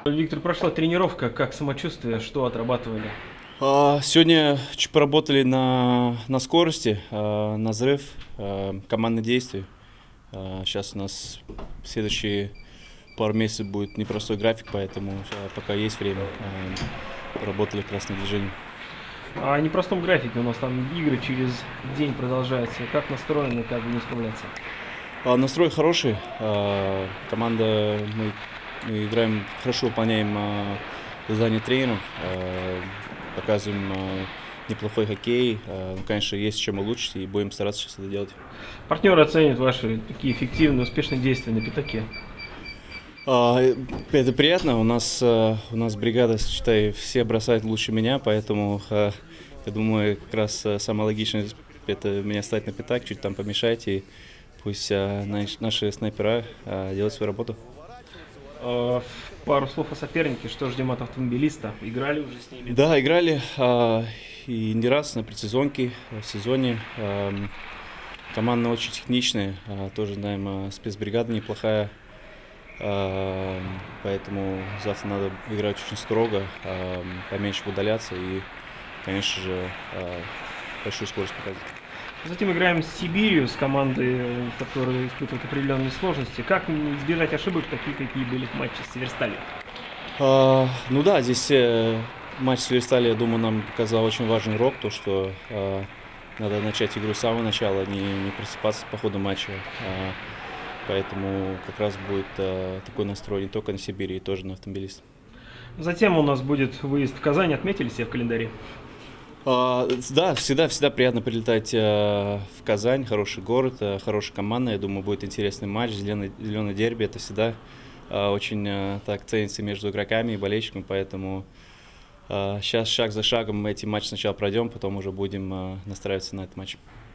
Виктор, прошла тренировка, как самочувствие, что отрабатывали? Сегодня чуть поработали на скорости, на взрыв, командные действия. Сейчас у нас следующие пару месяцев будет непростой график, поэтому пока есть время, работали как раз над движением. О непростом графике, у нас там игры через день продолжаются. Как настроены, как бы не справляться? Настрой хороший, команда, мы играем, хорошо выполняем задания тренеров, показываем неплохой хоккей. Конечно, есть чем улучшить и будем стараться сейчас это делать. Партнеры оценят ваши такие эффективные, успешные действия на пятаке. Это приятно. У нас бригада, считай, все бросают лучше меня, поэтому я думаю, как раз самое логичное это меня ставить на пятак, чуть там помешать, и пусть наши снайпера делают свою работу. Пару слов о сопернике, что ждем от Автомобилиста? Играли уже с ними? Да, играли и не раз на предсезонке, в сезоне. Команда очень техничная, тоже знаем, спецбригада неплохая. Поэтому завтра надо играть очень строго, поменьше удаляться и, конечно же, большую скорость показать. Затем играем с Сибирью, с командой, которая испытывает определенные сложности. Как избежать ошибок, такие, какие были в матче с Северсталью? Ну да, здесь матч с Северсталью, я думаю, нам показал очень важный урок, то что надо начать игру с самого начала, не просыпаться по ходу матча. Поэтому как раз будет такой настрой не только на Сибири, и тоже на Автомобилист. Затем у нас будет выезд в Казань. Отметили себе в календаре? Да, всегда приятно прилетать в Казань. Хороший город, хорошая команда. Я думаю, будет интересный матч. Зеленый дерби. Это всегда очень так ценится между игроками и болельщиками. Поэтому сейчас шаг за шагом мы эти матчи сначала пройдем, потом уже будем настраиваться на этот матч.